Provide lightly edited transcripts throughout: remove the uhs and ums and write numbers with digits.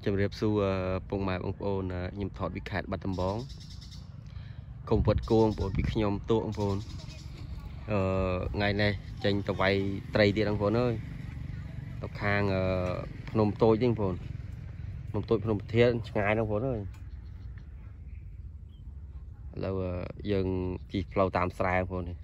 chấm riệp su bông mai bông ôn nhầm thọt bị khát bắt tầm bóng không vật cuông bộ bị nhom tuộng phồn ngày này tranh tàu vay tây đi đang phồn ơi tàu hàng nôm tôi chứ phồn nôm tôi nôm thiên ngày đang phồn ơi là dừng chỉ flow tam sai phồn này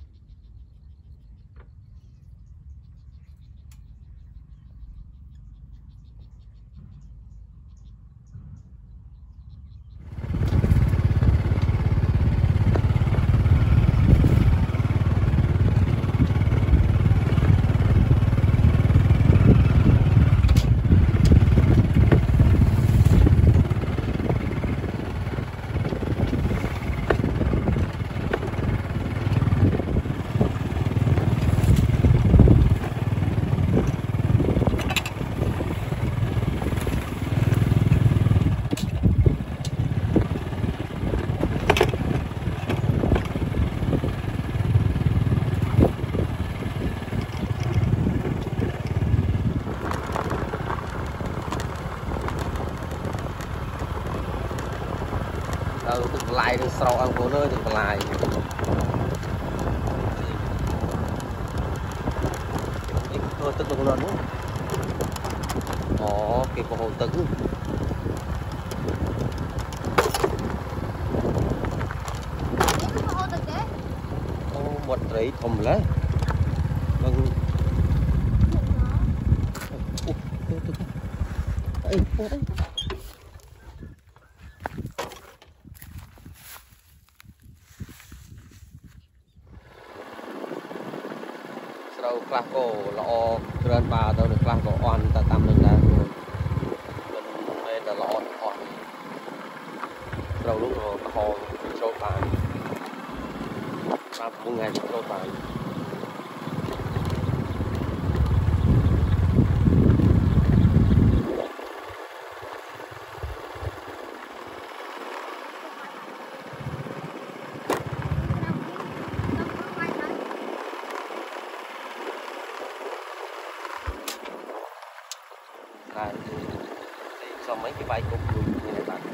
được lại được sau ăn của nơi được lại thôi tức được luôn cái hồ tấn một rẫy thùng lấy vâng sau class cổ lọ trên bà đâu được class cổ on ta tạm mình là mình đây là lọ on sau lúc rồi họ show bài ba bốn ngày show bài xong mấy cái bay cục như này bạn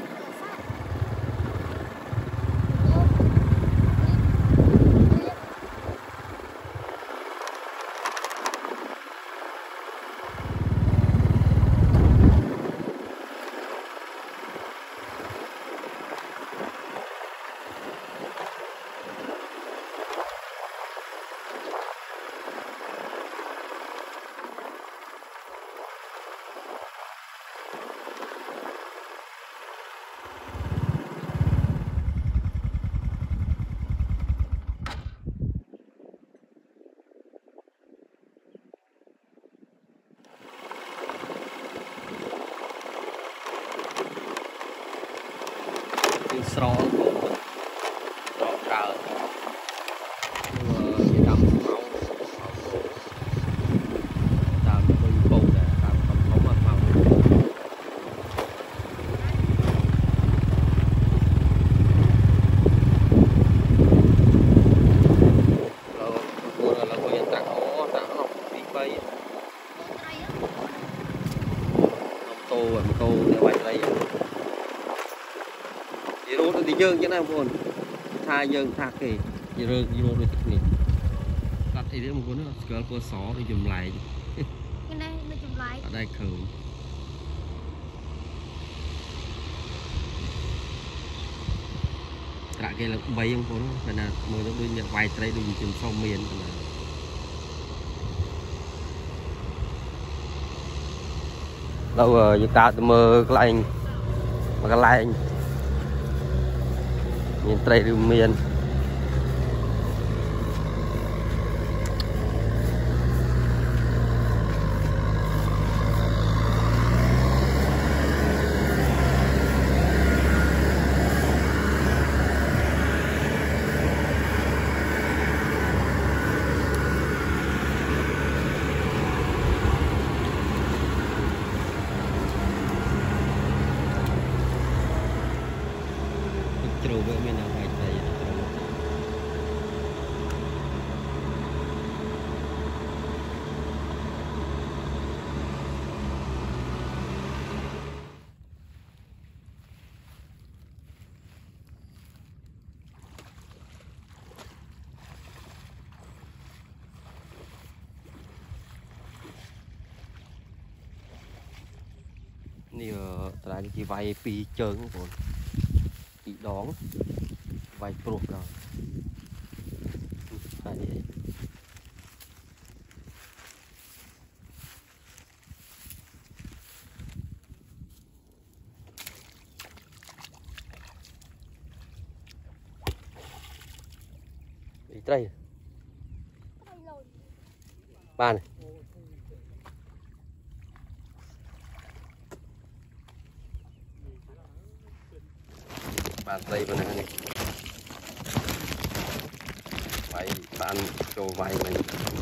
sro cờ đầm màu đầm bùi bù nè đầm không màu màu là coi tặng không đi bay tô để quay đây rốt thì dương chứ nào buồn tha dương tha kì rơi rốt được này đặt thì đấy một cuốn nữa cửa cô xó thì chùm lại cái này nó chùm lại ở đây khử cả cái là bay không cuốn phải là mới nó đưa nhận vài đây đừng chùm sau miền đâu rồi chúng ta mơ cái lạnh mà cái lạnh nhìn tây đường miền trâu với mình là vài tây นี่ตลาดกี่ใบปีเจิงผมปีดองใบปลุกเราใส่ไอ้ไตรบ้านบ้านไตรเป็นอะไรนี่ใบบ้านโจใบมัน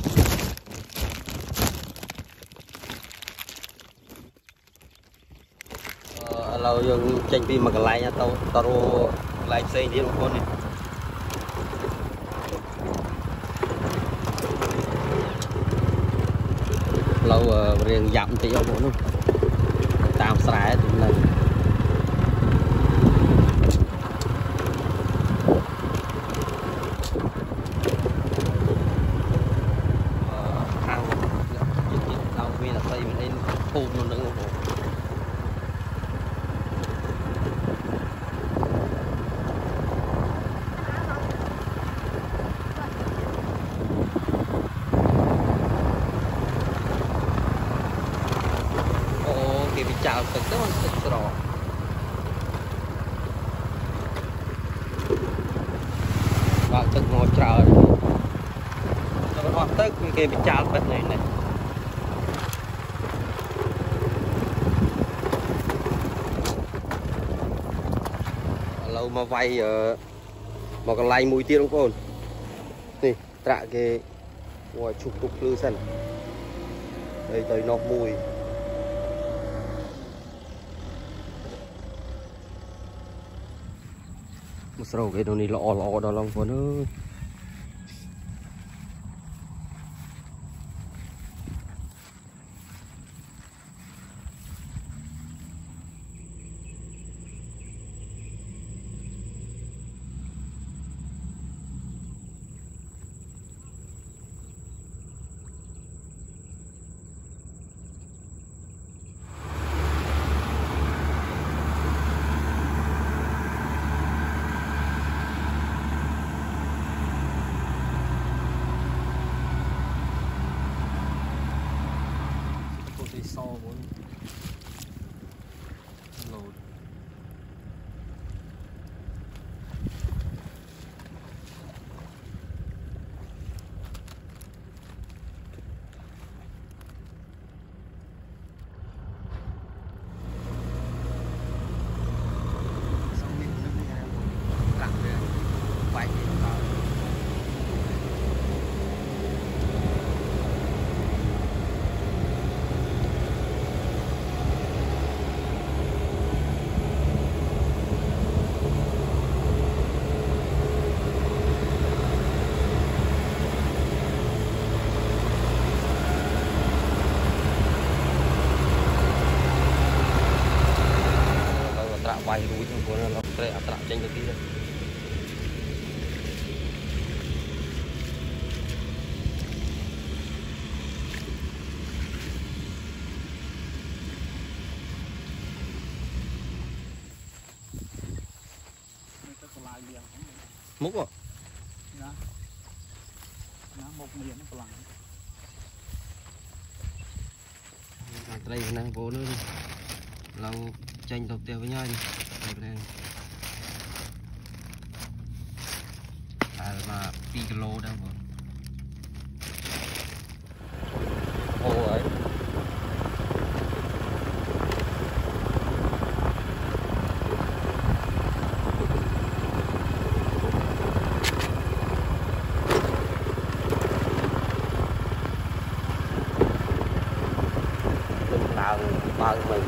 เรายังเจงปีมากระไรนะตอรูไลฟ์เซ็งที่ทุกคนนี่เราเรียงยำตีเอาหมดนู่นตามสายถึงเลยทางเรามีอะไรมันเองพูดมันนึงโอ้โหbị chào từng cái con sực rò và từng ngồi chờ rồi họ tới kia bị chào bên này này lâu mà vay mà còn lay mùi tiêu đúng không nè trả cái ngồi chụp cục lư sân đây tới nó mùi một số cái đồ này lọ đó lòng phun ơi so muốn load xong mình nó nghe lặng rồi quay vào vài núi trong phố nó sẽ tạo tranh được tí rồi múc à một miếng nó lằng đây năng phố nữa lâu tranh đầu tiêu với nhau đi đây và kilo đâu rồi ôi bao mình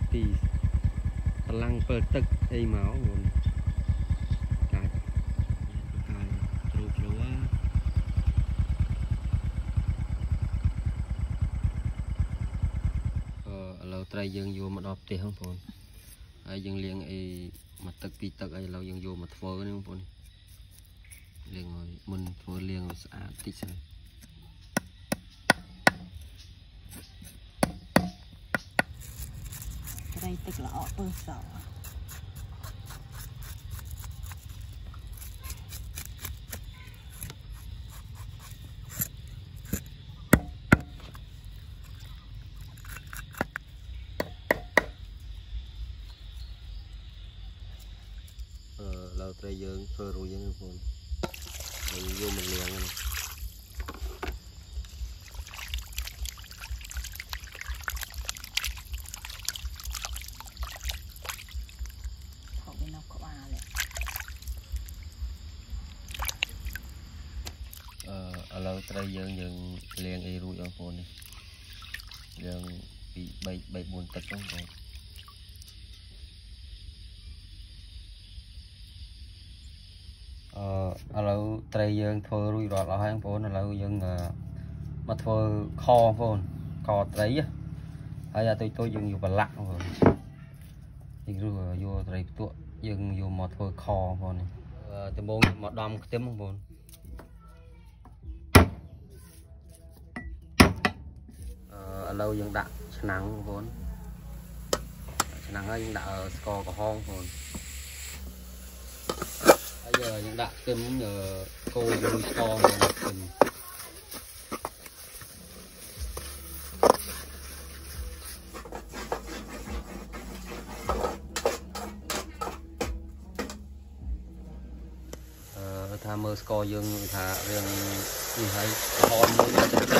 ពីកម្លាំងពើទឹកអីមកបងកាច់ជ្រូកជ្រូកឥឡូវត្រីយើងយកមកដល់ផ្ទះបងប្អូនហើយយើងលាងអីមកទឹកពីទឹកអីឥឡូវយើងយកមកធ្វើនេះបងប្អូនលាងឲ្យមុនធ្វើលាងឲ្យស្អាតតិចសិនត្រីទឹកល្អពើសោเราត្រីយើងធ្វើរួចហ្នឹងបងប្អូនហើយយកមកលាងហ្នឹងខោវានៅក្បាលឥឡូវត្រីយើងលាងអីរួចបងប្អូននេះយើងពី3 4ទឹកហ្នឹងបងឥឡូវត្រីយើងធ្វើរួចរាល់អស់ហើយបងប្អូនឥឡូវយើងមកធ្វើខបងប្អូនកត្រីហើយអាទុយយើងយកប្រឡាក់បងប្អូនយើងរស់យកត្រីផ្ទក់យើងយកមកធ្វើខបងប្អូននេះដំបូងមកដំខ្ទឹមបងប្អូនឥឡូវយើងដាក់ឆ្នាំងបងប្អូនឆ្នាំងហើយយើងដាក់ស្ករក្រហមបងប្អូនgiờ nhữngដាក់ខ្ទឹមកូរជាមួយស្ករមកខ្ទឹមថាមើលស្ករយើងថារឿងនេះហើយហមមួយត្រី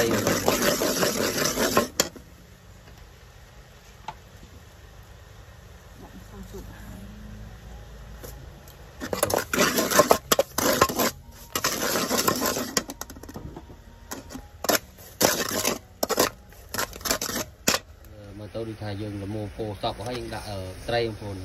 ទៅដូចថាយើងល្មមពោសក់ហើយយើងដាក់ត្រីបងប្អូន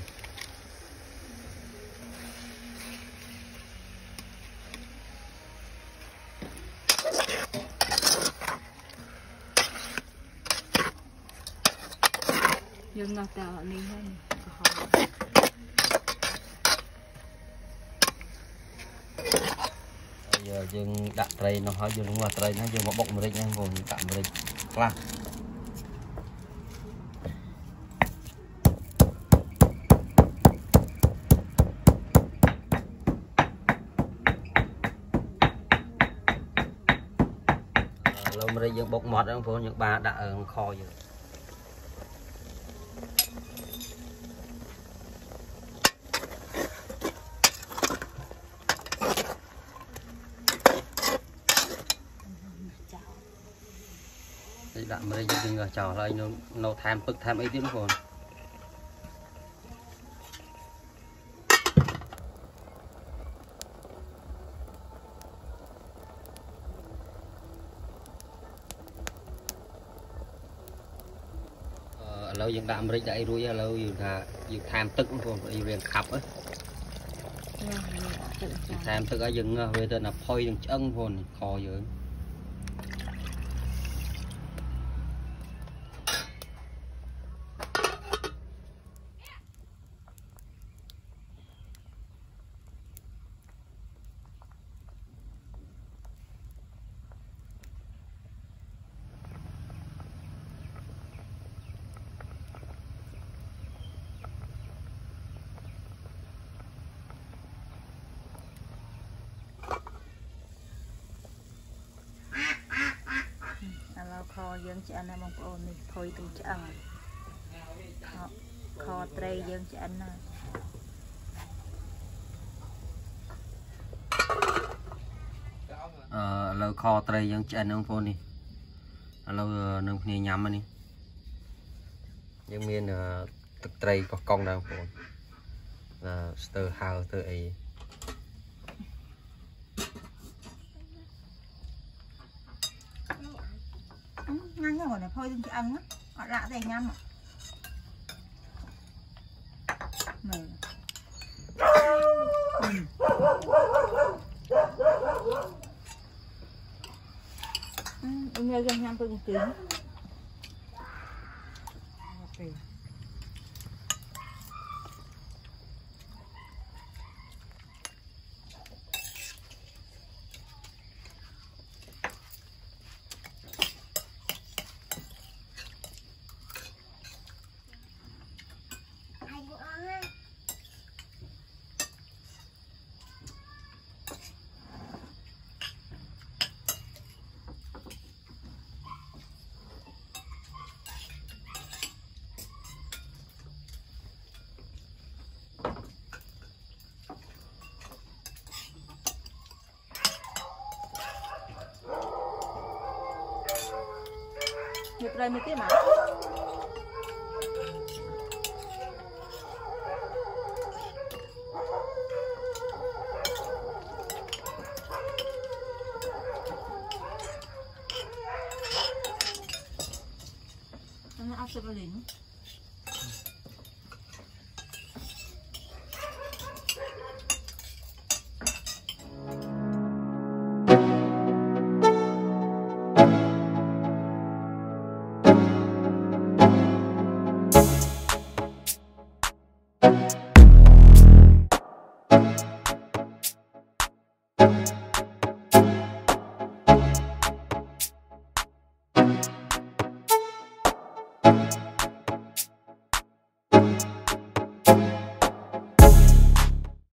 យើងនៅតែនេះហើយក្រហមយើងដាក់ត្រីនោះហើយយើងមកត្រីហ្នឹងយើងមកបុកម្រេចហ្នឹងបងប្អូនដាក់ម្រេចខ្លះម្រេចយើងបុកម៉ត់ហ្នឹងបងប្អូនយើងបានដាក់ខយើងដាក់ម្រេចយើងចោលហើយនៅថែមទឹកថែមអីទៀតបងប្អូនឥឡូវយើងដាក់អាមេរិកដាក់អីរួចឥឡូវយើងថាយើងថែមទឹកបងប្អូនយើងរៀងខាប់ហ៎ថែមទឹកឲ្យយើងងើសវាទៅណាផុយនឹងឆ្អឹងបងប្អូនខយើងខយើងឆ្អិនណាបងប្អូននេះផុយទៅឆ្អឹងខត្រីយើងឆ្អិនណាឥឡូវខត្រីយើងឆ្អិនបងប្អូននេះឥឡូវនឹងគ្នាញ៉ាំនេះយើងមានទឹកត្រីកោះកុងដែរបងប្អូនស្ទើហើទៅអីញ៉ាំហ្នឹងផុយទៅឆ្អឹងអត់ដាក់ទេញ៉ាំ này nghe gần nhang từng tiếng Nhập đây mới tiếp mà